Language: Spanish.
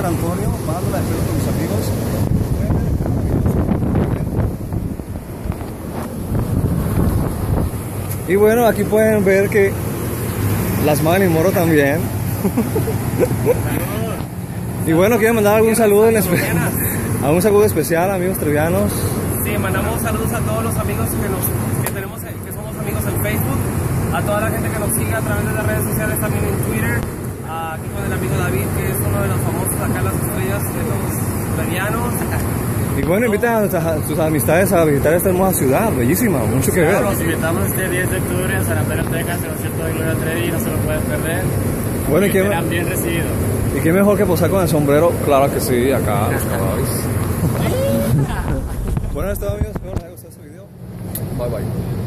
Antonio, bajando la despedida con mis amigos. Y bueno, aquí pueden ver que las manos y Moro también. Y bueno, quiero mandar algún saludo algún saludo especial, amigos trevianos. Sí, mandamos saludos a todos los amigos que tenemos, que somos amigos en Facebook, a toda la gente que nos sigue a través de las redes sociales, también en Twitter, aquí con el amigo David, que es uno de los famosos acá en las estrellas de los trevianos. Y bueno, invitan a sus amistades a visitar esta hermosa ciudad, bellísima, mucho que ver. Los invitamos este 10 de octubre en San Antonio, Texas, el concierto de Gloria Trevi, no se lo pueden perder. Bueno, y serán bien recibidos. ¿Y qué mejor que posar con el sombrero? Claro que sí, acá, los caballos. Bueno, esto amigos, espero les haya gustado este video. Bye bye.